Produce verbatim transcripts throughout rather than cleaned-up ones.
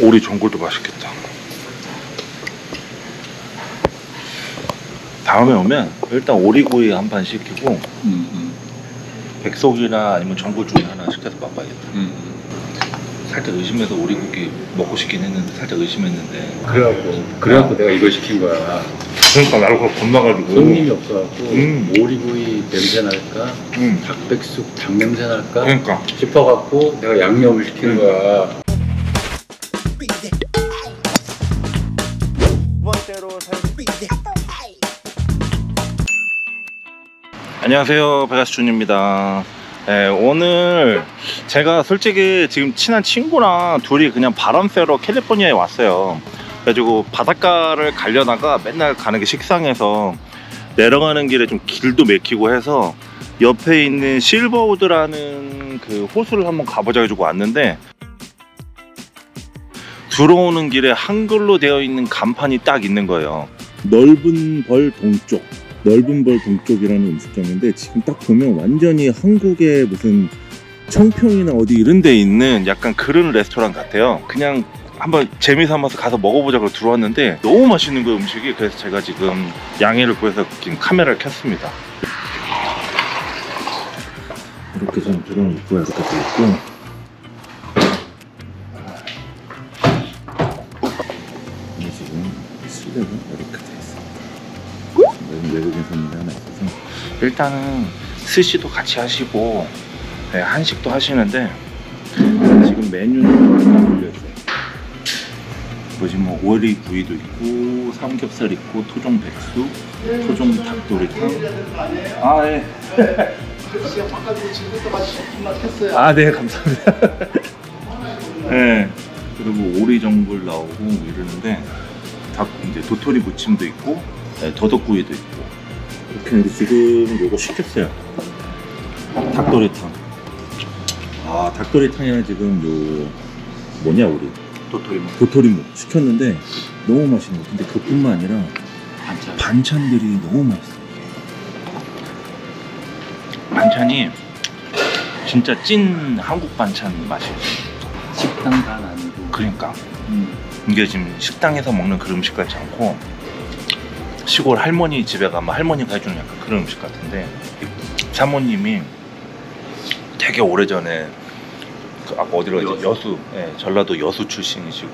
오리 전골도 맛있겠다. 다음에 오면 일단 오리구이 한 판 시키고 음, 음. 백숙이나 아니면 전골 중에 하나 시켜서 맛봐야겠다. 음. 살짝 의심해서 오리고기 먹고 싶긴 했는데 살짝 의심했는데 그래갖고 그래갖고 아. 내가 이걸 시킨 거야. 그러니까 나를 그걸 겁나가지고 손님이 없어갖고 음. 오리구이 냄새 날까 음. 닭백숙 닭 냄새 날까 그러니까 싶어갖고 내가 양념을 시킨 음. 거야. 안녕하세요, 베가스준입니다. 네, 오늘 제가 솔직히 지금 친한 친구랑 둘이 그냥 바람 쐬러 캘리포니아에 왔어요. 그래가지고 바닷가를 가려다가 맨날 가는 게 식상해서 내려가는 길에 좀 길도 막히고 해서 옆에 있는 실버우드라는 그 호수를 한번 가보자 해가지고 왔는데, 들어오는 길에 한글로 되어 있는 간판이 딱 있는 거예요. 넓은 벌 동쪽, 넓은 벌 동쪽이라는 음식점인데, 지금 딱 보면 완전히 한국의 무슨 청평이나 어디 이런 데 있는 약간 그런 레스토랑 같아요. 그냥 한번 재미삼아서 가서 먹어보자 고 들어왔는데 너무 맛있는 거예요, 음식이. 그래서 제가 지금 양해를 구해서 지금 카메라를 켰습니다. 이렇게 좀 들어놓고 이렇게 돼 있고, 지금 시대가 이렇게 돼 있습니다. 외국인 손님이 하나 있어서 일단은 스시도 같이 하시고, 네, 한식도 하시는데 지금 메뉴는 올려줘요. 뭐지, 뭐 오리구이도 있고 삼겹살 있고 토종 백숙, 토종 닭도리탕. 아, 예. 아, 네, 감사합니다. 네. 그리고 오리 전골 나오고 이러는데, 닭 이제 도토리 무침도 있고, 네, 더덕구이도 있고. 이렇게 지금 요거 시켰어요. 닭도리탕. 아, 닭도리탕이랑 지금 요 뭐냐, 우리 도토리묵 도토리묵 시켰는데 너무 맛있는 거. 근데 그뿐만 아니라 반찬. 반찬들이 너무 맛있어. 반찬이 진짜 찐 한국 반찬 맛이에요. 식당 간 아니고. 그러니까 음. 이게 지금 식당에서 먹는 그런 음식 같지 않고, 시골 할머니 집에 가면 할머니가 해주는 약간 그런 음식 같은데, 사모님이 되게 오래전에 그 아까 어디로 가지? 여수, 예, 전라도 여수 출신이시고.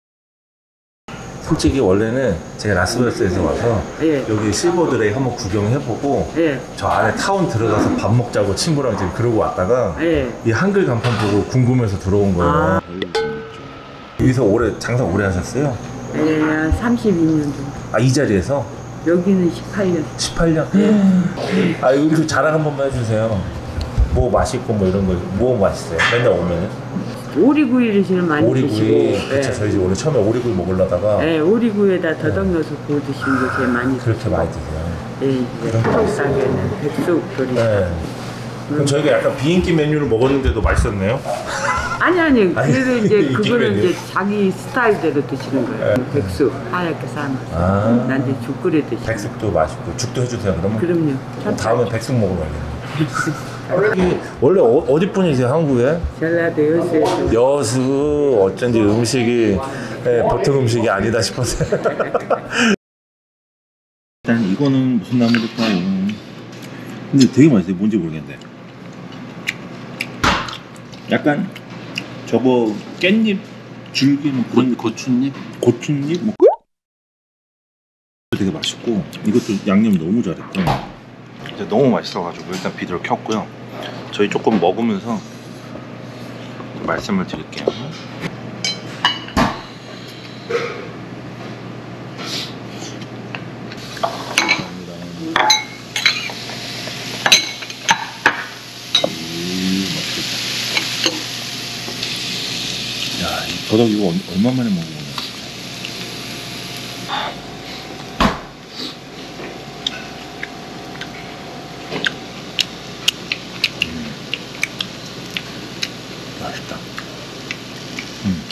솔직히 원래는 제가 라스베가스에서 와서 예. 여기 실버드레이 한번 구경해보고 예. 저 안에 타운 들어가서 밥 먹자고 친구랑 지금 그러고 왔다가 예. 이 한글 간판 보고 궁금해서 들어온 거예요. 아. 여기서 오래 장사 오래 하셨어요? 예, 삼십이 년 정도. 아, 이 자리에서? 여기는 십팔 년. 십팔 년? 음. 아, 여기서 자랑 한 번만 해주세요. 뭐 맛있고 뭐 이런 거 뭐 맛있어요? 맨날 오면은? 오리구이를 제일 많이 오리구이. 드시고. 그쵸, 네. 저희 집 원래 처음에 오리구이 먹으려다가 네, 오리구이에다 더덕 네. 넣어서 구워 드시는 게 제일 많이 그렇게 드시고. 많이 드세요? 네, 이제 비싸게는 백숙 도리탕. 네. 그럼 저희가 약간 비인기 메뉴를 먹었는데도 맛있었네요? 아니 아니, 그래도 이제 그거는 이제 자기 스타일대로 드시는 거예요. 네. 백숙 하얗게 삶아서. 아. 난 이제 죽 끓여 드시고. 백숙도 맛있고 죽도 해주세요, 그러면? 그럼요. 그럼 다음에 백숙 먹으러 가야겠네요. 원래 어, 어디 분이세요, 한국에? 전라도 여수에서. 여수. 어쩐지 음식이 네, 보통 음식이 아니다 싶어서. 일단 이거는 무슨 나물일까요? 근데 되게 맛있어요. 뭔지 모르겠는데 약간 저거 깻잎 줄기 뭐 그런 고, 고추잎? 고추잎 뭐 되게 맛있고, 이것도 양념 너무 잘했고. 이제 너무 맛있어가지고 일단 비디오를 켰고요. 저희 조금 먹으면서 말씀을 드릴게요. 감사합니다. 음, 맛있겠다. 야, 이 더덕 이거 얼마 만에 먹은 거냐. 맛있다. 음.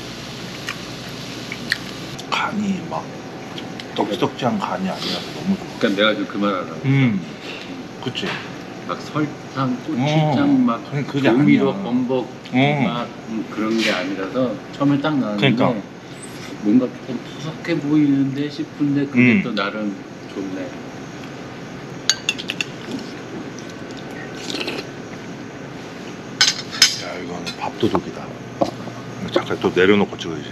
간이 막 떡지떡지한 간이 아니라서 너무 좋아. 그러니까 내가 지금 그 말 하려고. 음, 그치. 막 설탕, 고추장, 음. 막 그게 조미료 아니야. 범벅 음. 막 음, 그런 게 아니라서 처음에 딱 나왔는데 그러니까. 뭔가 조금 푸석해 보이는데 싶은데 그게 음. 또 나름 좋네. 야, 이거는 밥도둑이다. 이거 잠깐 또 내려놓고 찍어야지.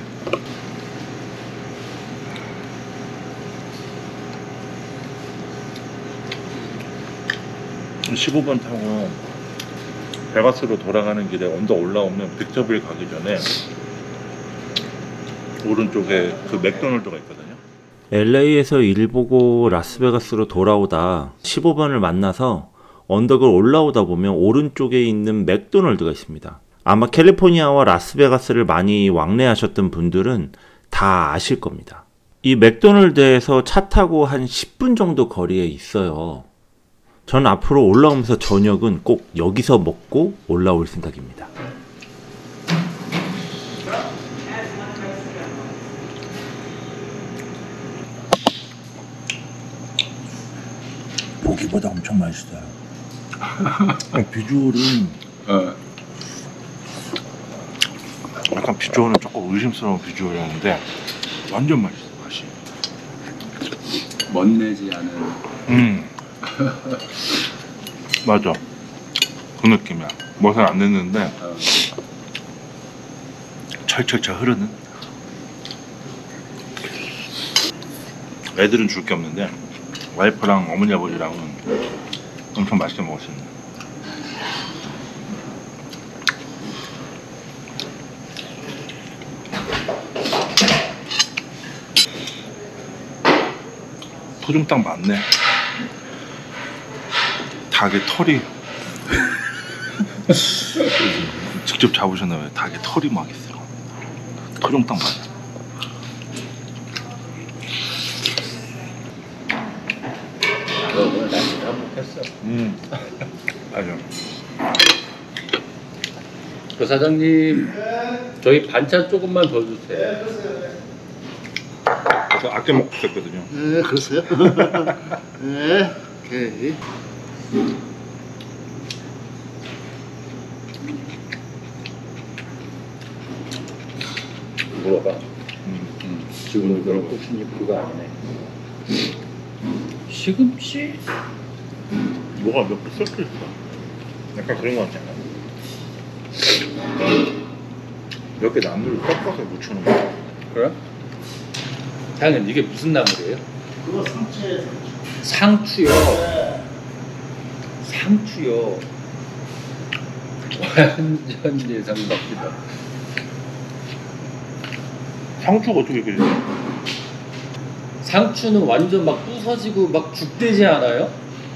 십오 번 타고 베가스로 돌아가는 길에 언덕 올라오면 빅터빌 가기 전에 오른쪽에 그 맥도날드가 있거든요. 엘에이에서 일 보고 라스베가스로 돌아오다 십오 번을 만나서 언덕을 올라오다 보면 오른쪽에 있는 맥도날드가 있습니다. 아마 캘리포니아와 라스베가스를 많이 왕래하셨던 분들은 다 아실 겁니다. 이 맥도날드에서 차 타고 한 십 분 정도 거리에 있어요. 전 앞으로 올라오면서 저녁은 꼭 여기서 먹고 올라올 생각입니다. 보기보다 엄청 맛있어요. 비주얼은 어. 약간 비주얼은 조금 의심스러운 비주얼이었는데 완전 맛있어. 맛이. 멋내지 않은. 음. 맞아. 그 느낌이야. 멋을 안 냈는데 어. 철철철 흐르는. 애들은 줄 게 없는데 와이프랑 어머니 아버지랑은 엄청 맛있게 먹을 수 있는. 푸중 딱 맞네. 닭의 털이 직접 잡으셨나봐요. 닭의 털이 막 있어요. 푸중 딱 맞네. 너 오늘 날씨 한몫했어. 음, 맞아. 그 사장님, 저희 반찬 조금만 더 주세요. 그래서 아껴 먹고 있었거든요. 네, 그러세요? 네, 오케이. 물어봐. 음. 음, 지금 이거는 꽃잎 그거 아니네. 시금치? 뭐가 몇 개 섞여 있어. 약간 그런 거 같지 않아? 몇 개 나물을 섞어서 묻혀놓은 거. 그래? 사장님 이게 무슨 나물이에요? 그거 상추에 상추요. 상추요. 완전 예상 밖이다. 상추가 어떻게 그래? 상추는 완전 막 부서지고 막 죽되지 않아요?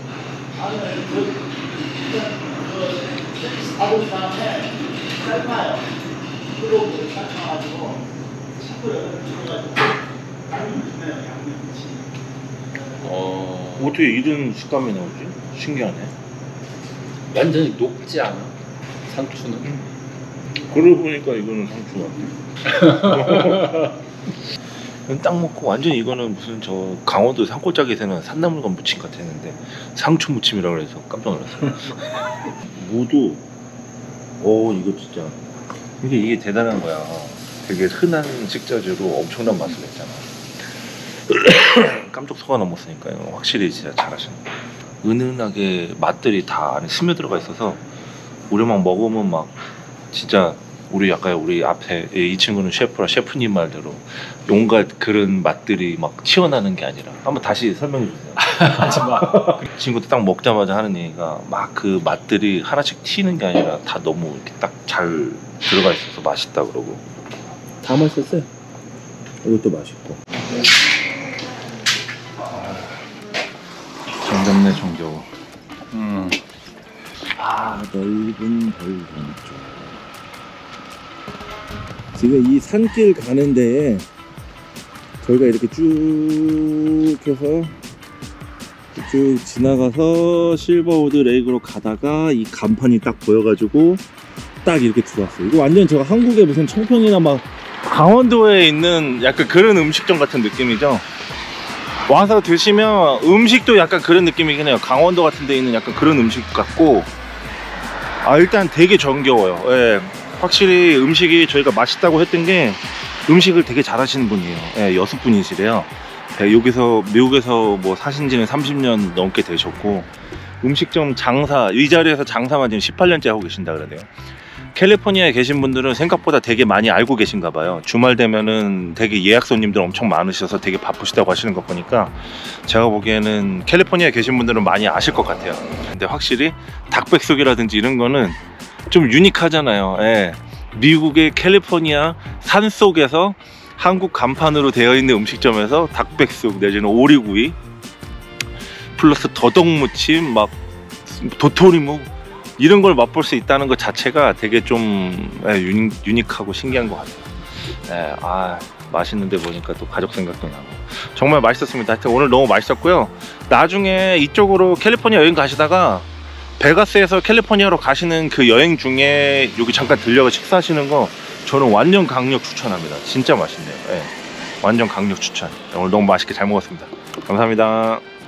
사고 다음에 삶아요. 그리고 삶아가지고 식구를 찍어가지고 양념 양념치. 어. 어떻게 이런 식감이 나오지? 신기하네. 완전히 녹지 않아? 상추는? 그러고 보니까 이거는 상추 같아. 딱 먹고 완전 이거는 무슨 저 강원도 산골짜기에서는 산나물과 무침 같았는데 상추 무침이라고 해서 깜짝 놀랐어요. 무도 오 이거 진짜 이게 이게 대단한 거야. 되게 흔한 식자재로 엄청난 맛을 냈잖아. 깜짝 속아 넘었으니까요. 확실히 진짜 잘하시네. 은은하게 맛들이 다 안에 스며들어가 있어서 우리 막 먹으면 막 진짜 우리 아까 우리 앞에 이 친구는 셰프라 셰프님 말대로 온갖 그런 맛들이 막 튀어나오는 게 아니라 한번 다시 설명해 주세요. 하지마. 친구도 딱 먹자마자 하는 얘기가 막 그 맛들이 하나씩 튀는 게 아니라 다 너무 이렇게 딱 잘 들어가 있어서 맛있다 그러고. 다 맛있었어요. 이것도 맛있고. 정겹네 정겨워. 음. 아 넓은 벌금 쪽. 지금 이 산길 가는 데에 저희가 이렇게 쭉 해서 쭉 지나가서 실버우드 레이크로 가다가 이 간판이 딱 보여가지고 딱 이렇게 들어왔어요. 이거 완전 제가 한국의 무슨 청평이나 막 강원도에 있는 약간 그런 음식점 같은 느낌이죠. 와서 드시면 음식도 약간 그런 느낌이긴 해요. 강원도 같은 데 있는 약간 그런 음식 같고, 아 일단 되게 정겨워요. 예, 확실히 음식이 저희가 맛있다고 했던 게 음식을 되게 잘하시는 분이에요. 예, 여섯 분이시래요. 예, 여기서 미국에서 뭐 사신 지는 삼십 년 넘게 되셨고, 음식점 장사, 이 자리에서 장사만 지금 십팔 년째 하고 계신다 그러네요. 캘리포니아에 계신 분들은 생각보다 되게 많이 알고 계신가 봐요. 주말 되면은 되게 예약 손님들 엄청 많으셔서 되게 바쁘시다고 하시는 거 보니까 제가 보기에는 캘리포니아에 계신 분들은 많이 아실 것 같아요. 근데 확실히 닭백숙이라든지 이런 거는 좀 유니크하잖아요. 예. 미국의 캘리포니아 산속에서 한국 간판으로 되어 있는 음식점에서 닭백숙 내지는 오리구이 플러스 더덕무침 막 도토리묵 이런 걸 맛볼 수 있다는 것 자체가 되게 좀 예, 유니, 유니크하고 신기한 것 같아요. 예, 아 맛있는데 보니까 또 가족 생각도 나고 정말 맛있었습니다. 하여튼 오늘 너무 맛있었고요. 나중에 이쪽으로 캘리포니아 여행 가시다가 베가스에서 캘리포니아로 가시는 그 여행 중에 여기 잠깐 들려가 식사하시는 거 저는 완전 강력 추천합니다. 진짜 맛있네요. 예, 완전 강력 추천. 오늘 너무 맛있게 잘 먹었습니다. 감사합니다.